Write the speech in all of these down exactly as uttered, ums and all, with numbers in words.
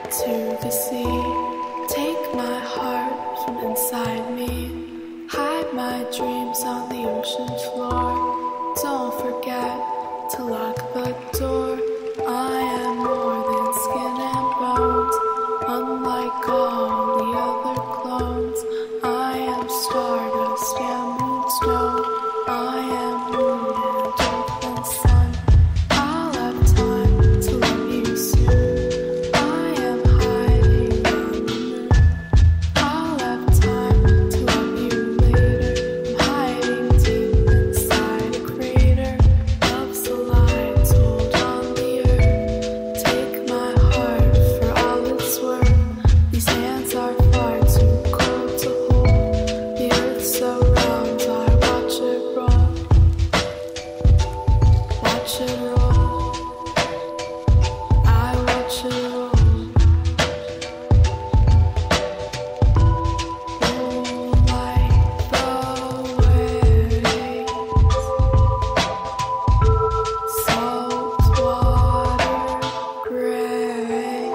to the sea. Take my heart from inside me. Hide my dreams on the ocean floor. Don't forget to lock the door. I am more than skin and bones. Unlike all the other clones, I am stardust and moonstone. I am moon and earth and sun. I'll have time to love you soon. I am hiding on the moon. I'll have time to love you later. I'm hiding deep inside a crater. Love's a lie told on the earth. Take my heart for all it's worth. These hands are far too cold to hold. The earth so round, I watch it roll. Watch it roll. I watch it roll. Oh, like the waves, salt water gray.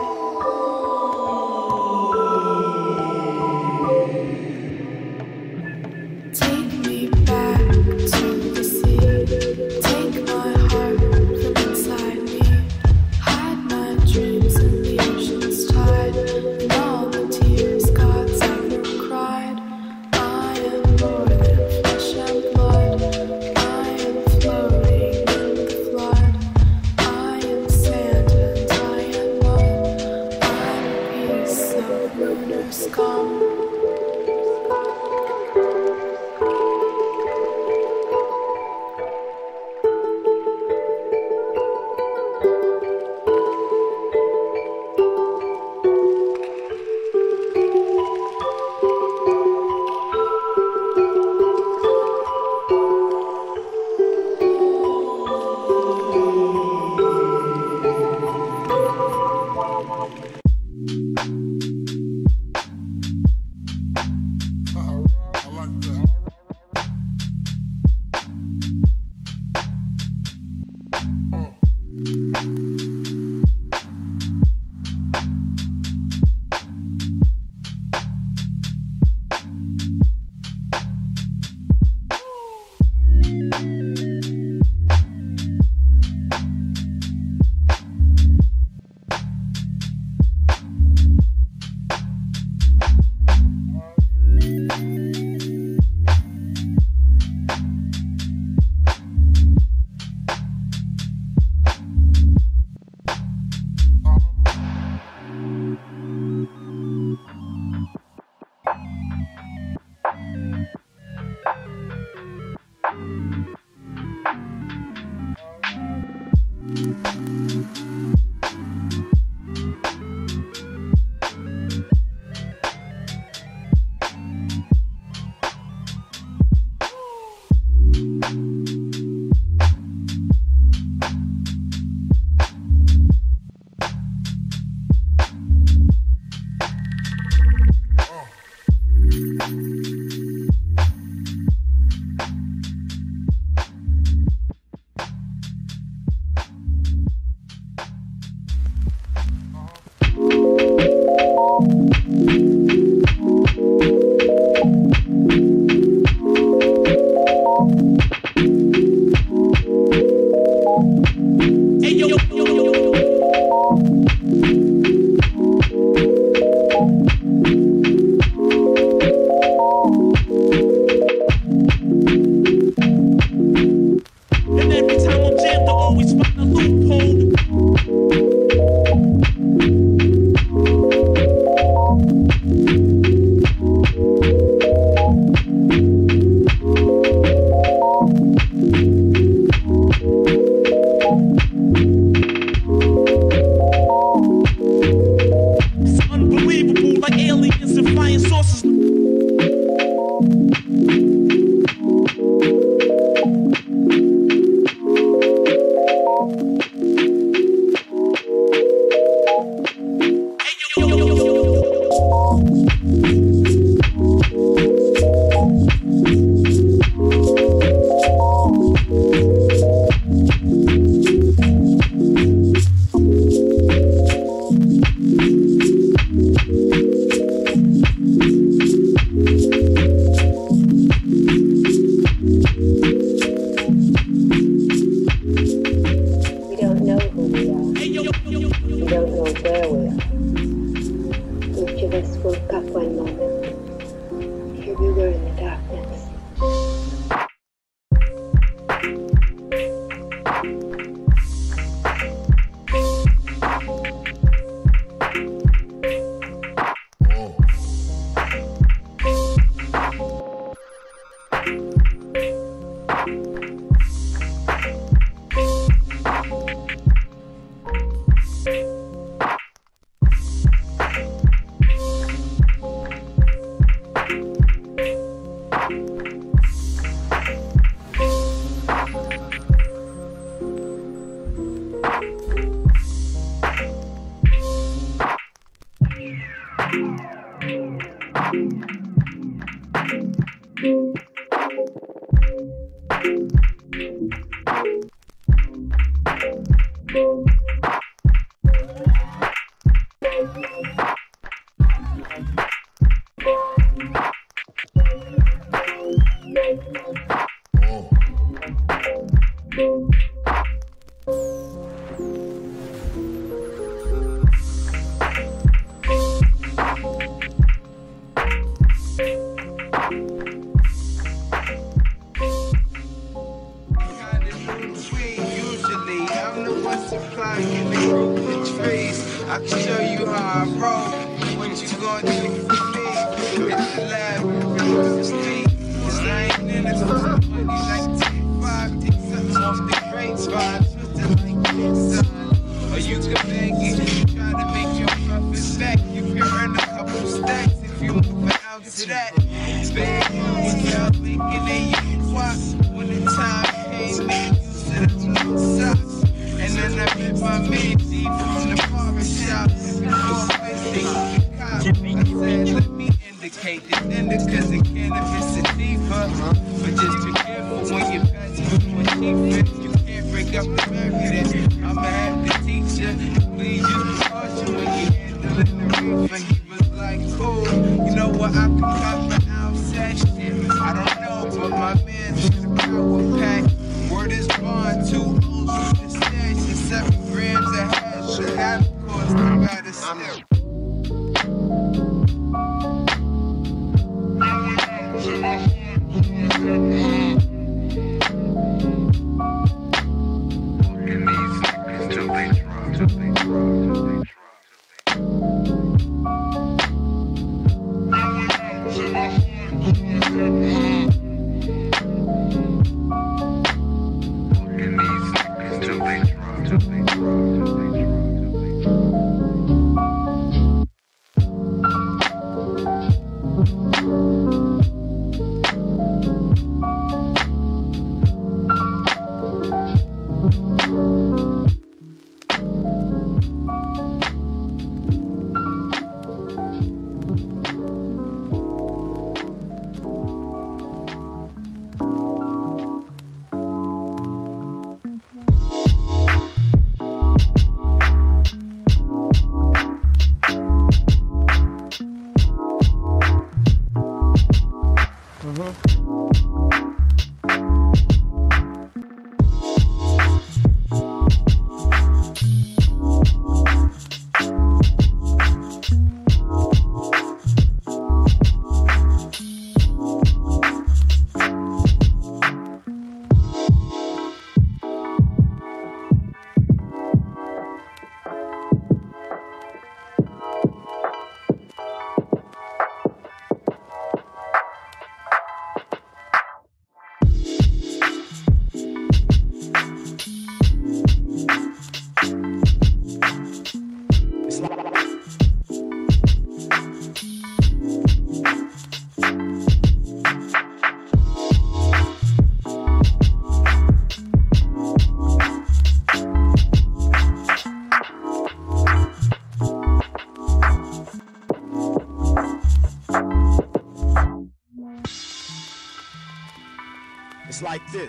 Take me back to the sea. Take my heart from inside me. Hide my dreams in the ocean's tide. And all the tears God's ever cried. I am more than flesh and blood. I am floating in the flood. I am sand and I am mud. I'm a piece of lunar scum. you how I roll. What you gonna do for me? Hit the lab, across the street. Cause I ain't in it for some money like T five. Take something off the grapevine, twist it like inside. Or you can beg it, try to make your profits back. You can earn a couple stacks if you move an ounce of that. Bad without making a you walk. When the time came, make use of the blue socks. And then I met my man G from the barber shop. Before facing the cop, I said, let me indicate this indica and cannabis sativa. But just be careful when you pass through a cheap. You can't break up the market. I'ma have to teach you. Please use caution when you handling the reefer. He was like, cool, you know what, I can cop the ounce that shit. I don't know, but my man said a power pack. Word is bond, two O's from the stash and seven grams of hash. Should have cost I gotta still. It's like this.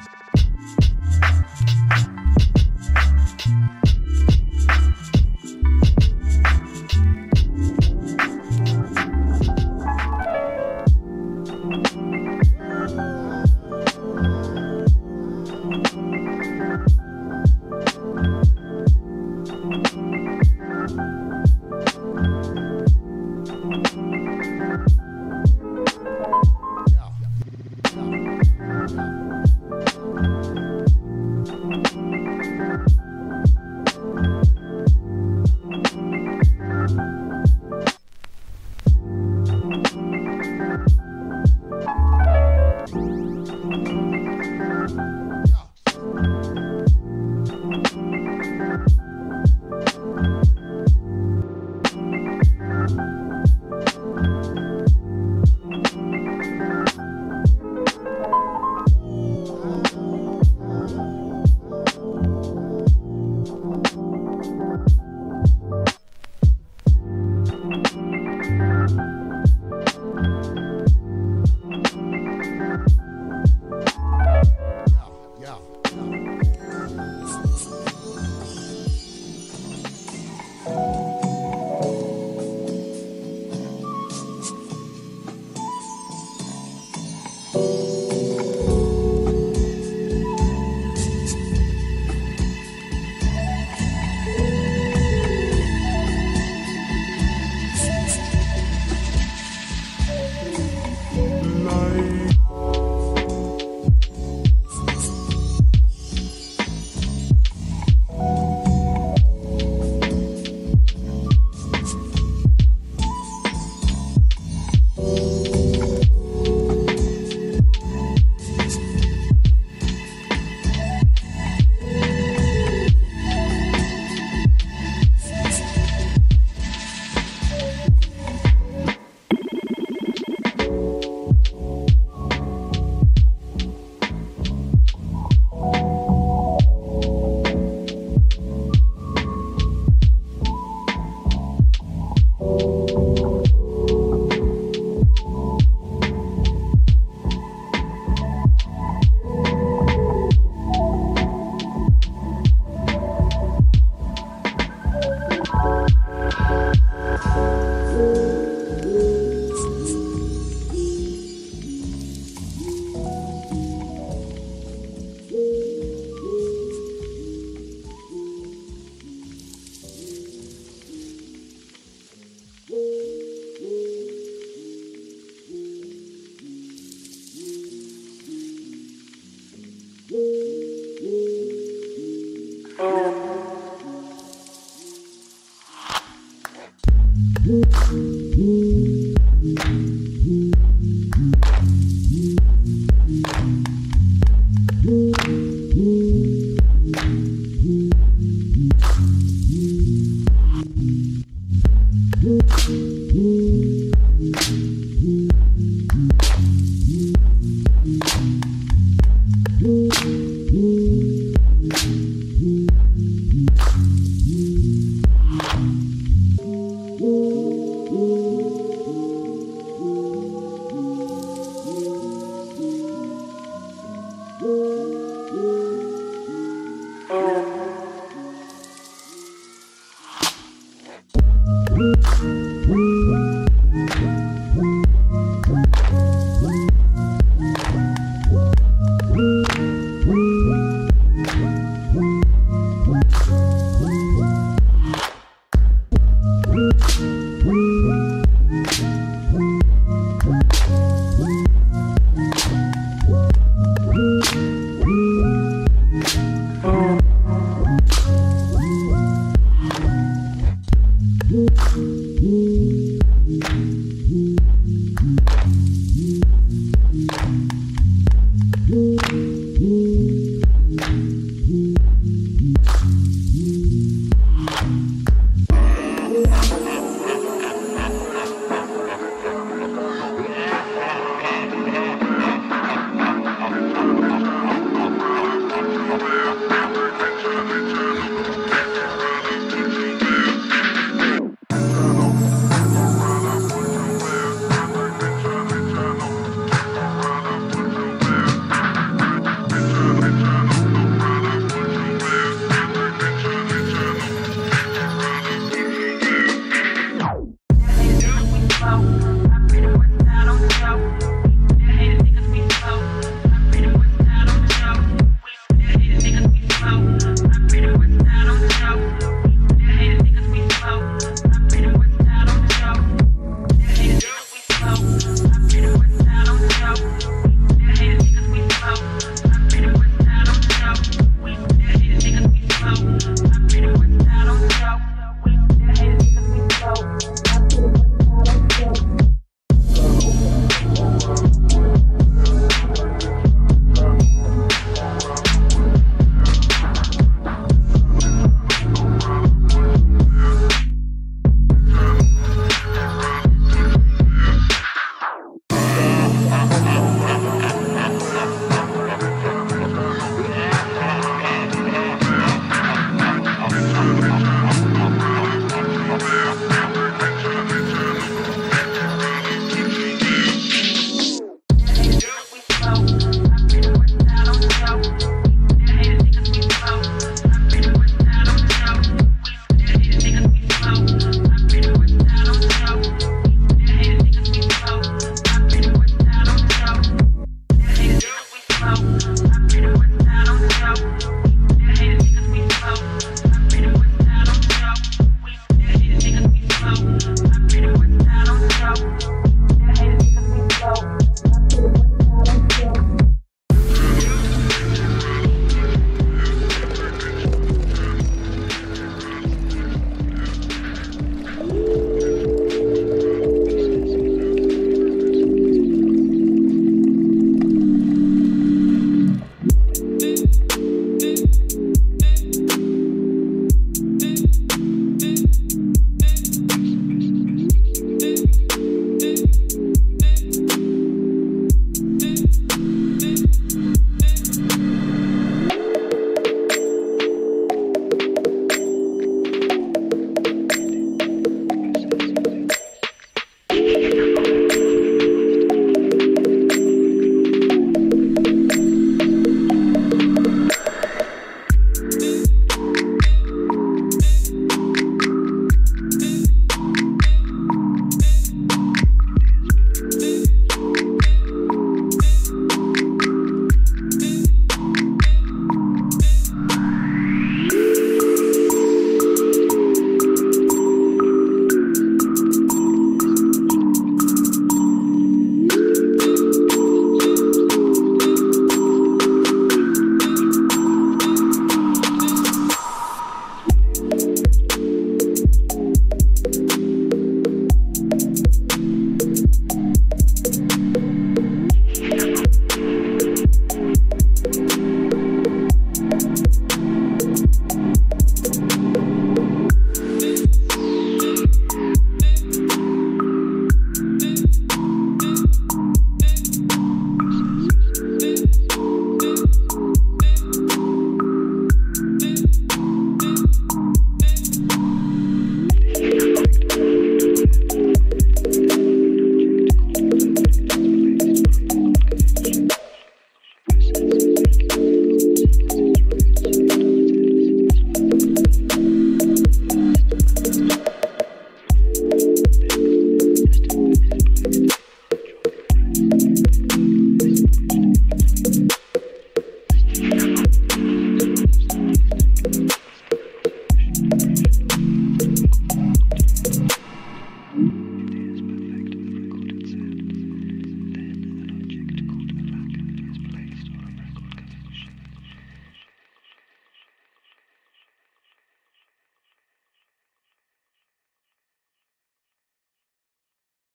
Thank you.